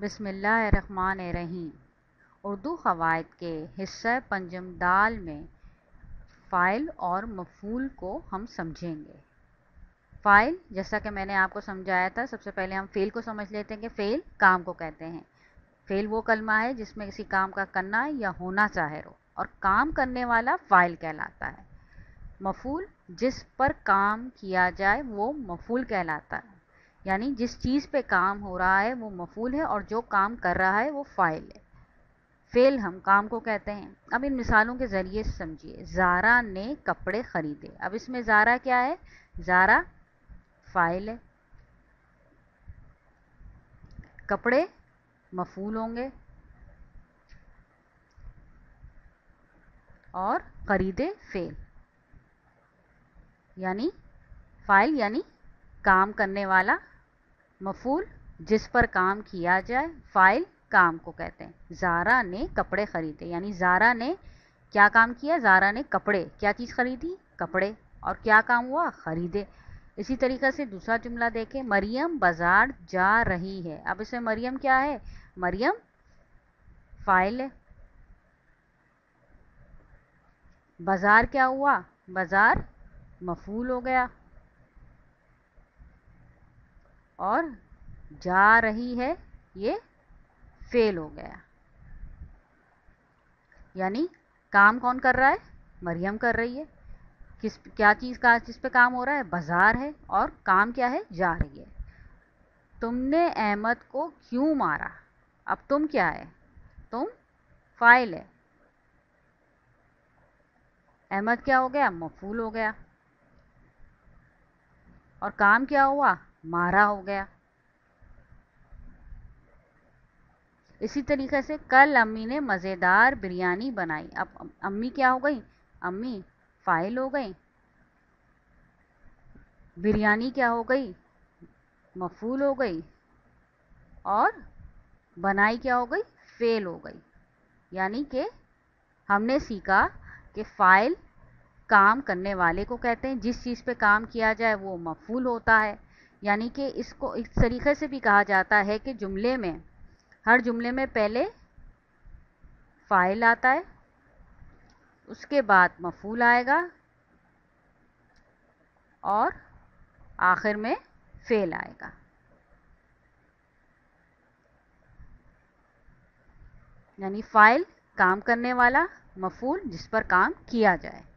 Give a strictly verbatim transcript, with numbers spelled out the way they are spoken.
بسم اللہ الرحمن الرحیم۔ اردو قواعد کے حصہ پنجم دال میں فاعل اور مفعول کو ہم سمجھیں گے۔ فاعل، جیسا کہ میں نے آپ کو سمجھایا تھا، سب سے پہلے ہم فعل کو سمجھ لیتے ہیں کہ فعل کام کو کہتے ہیں۔ فعل وہ کلمہ ہے جس میں کسی کام کا کرنا یا ہونا ظاہر ہو، اور کام کرنے والا فاعل کہلاتا ہے۔ مفعول جس پر کام کیا جائے وہ مفعول کہلاتا ہے، یعنی جس چیز پہ کام ہو رہا ہے وہ مفعول ہے اور جو کام کر رہا ہے وہ فاعل ہے۔ فعل ہم کام کو کہتے ہیں۔ اب ان مثالوں کے ذریعے سمجھیے۔ زارا نے کپڑے خریدے۔ اب اس میں زارا کیا ہے؟ زارا فاعل ہے، کپڑے مفعول ہوں گے، اور خریدے فعل، یعنی فاعل یعنی کام کرنے والا، مفعول جس پر کام کیا جائے، فاعل کام کو کہتے ہیں۔ زارا نے کپڑے خریدے، یعنی زارا نے کیا کام کیا؟ زارا نے کپڑے، کیا چیز خریدی؟ کپڑے، اور کیا کام ہوا؟ خریدے۔ اسی طریقے سے دوسرا جملہ دیکھیں، مریم بازار جا رہی ہے۔ اب اس میں مریم کیا ہے؟ مریم فاعل ہے، بازار کیا ہوا؟ بازار مفعول ہو گیا، اور جا رہی ہے یہ فعل ہو گیا، یعنی کام کون کر رہا ہے؟ مریم کر رہی ہے۔ کس کیا چیز کا جس پہ کام ہو رہا ہے؟ بازار ہے، اور کام کیا ہے؟ جا رہی ہے۔ تم نے احمد کو کیوں مارا؟ اب تم کیا ہے؟ تم فاعل ہے، احمد کیا ہو گیا؟ مفعول ہو گیا، اور کام کیا ہوا؟ مارا ہو گیا۔ اسی طریقے سے کل امی نے مزیدار بریانی بنائی۔ اب امی کیا ہو گئی؟ امی فاعل ہو گئی، بریانی کیا ہو گئی؟ مفعول ہو گئی، اور بنائی کیا ہو گئی؟ فعل ہو گئی۔ یعنی کہ ہم نے سیکھا کہ فاعل کام کرنے والے کو کہتے ہیں، جس چیز پہ کام کیا جائے وہ مفعول ہوتا ہے۔ یعنی کہ اس کو اس طریقے سے بھی کہا جاتا ہے کہ جملے میں ہر جملے میں پہلے فاعل آتا ہے، اس کے بعد مفعول آئے گا، اور آخر میں فعل آئے گا۔ یعنی فاعل کام کرنے والا، مفعول جس پر کام کیا جائے۔